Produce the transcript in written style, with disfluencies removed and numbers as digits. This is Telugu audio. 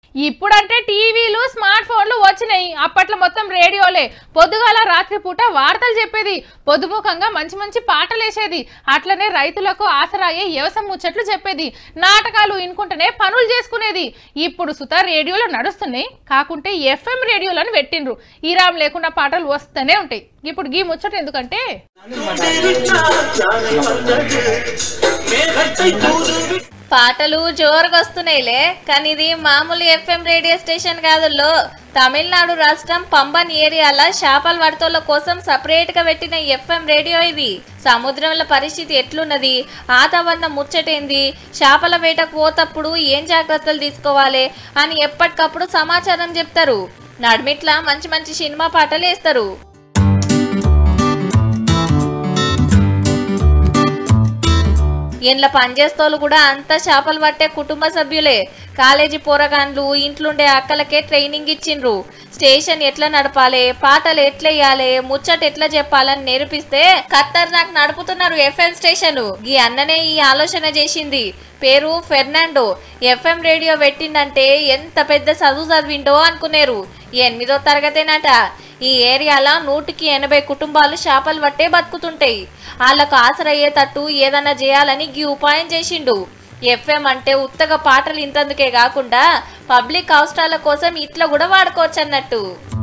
ఇప్పుడంటే టీవీలు స్మార్ట్ ఫోన్లు వచ్చినాయి. అప్పట్లో మొత్తం రేడియోలే. పొద్దుగాల రాత్రిపూట వార్తలు చెప్పేది, పొద్దుముఖంగా మంచి మంచి పాటలు వేసేది. అట్లనే రైతులకు ఆసరాయే వ్యవసాయ ముచ్చట్లు చెప్పేది. నాటకాలు ఇనుకుంటేనే పనులు చేసుకునేది. ఇప్పుడు సుత రేడియోలో నడుస్తున్నాయి, కాకుంటే FM రేడియోలను పెట్టిండ్రు. ఈరామ్ లేకుండా పాటలు వస్తూనే ఉంటాయి. ఇప్పుడు గీ ముచ్చట ఎందుకంటే పాటలు జోరుగా వస్తున్నాయిలే, కానీ ఇది మామూలు FM రేడియో స్టేషన్ కాదుల్లో. తమిళనాడు రాష్ట్రం పంబన్ ఏరియాల చేపల వడతోళ్ళ కోసం సపరేట్ గా పెట్టిన FM రేడియో ఇది. సముద్రంలో పరిస్థితి ఎట్లున్నది, వాతావరణం ముచ్చటేంది, చేపల వేటకు పోతప్పుడు ఏం జాగ్రత్తలు తీసుకోవాలి అని ఎప్పటికప్పుడు సమాచారం చెప్తారు. నడిమిట్లా మంచి మంచి సినిమా పాటలు వేస్తారు. ఇంట్లో పనిచేస్తోళ్ళు కూడా అంతా చేపలు పట్టే కుటుంబ సభ్యులే. కాలేజీ పోరగాన్లు, ఇంట్లుండే అక్కలకే ట్రైనింగ్ ఇచ్చిండ్రు. స్టేషన్ ఎట్లా నడపాలి, పాటలు ఎట్లెయ్యాలి, ముచ్చట ఎట్లా చెప్పాలని నేర్పిస్తే ఖతర్నాక్ నడుపుతున్నారు FM స్టేషన్. ఈ అన్ననే ఈ ఆలోచన చేసింది. పేరు ఫెర్నాండో. FM రేడియో పెట్టిందంటే ఎంత పెద్ద చదువు చదివిండో అనుకునేరు. 8వ తరగతేనట. ఈ ఏరియాలో 180 కుటుంబాలు చేపలు పట్టే బతుకుతుంటాయి. వాళ్ళకు ఆసరయ్యేటట్టు ఏదన్నా చేయాలని గీ ఉపాయం చేసిండు. FM అంటే ఉత్తగా పాటలు ఇంతందుకే కాకుండా పబ్లిక్ అవసరాల కోసం ఇట్లా కూడా వాడుకోవచ్చు అన్నట్టు.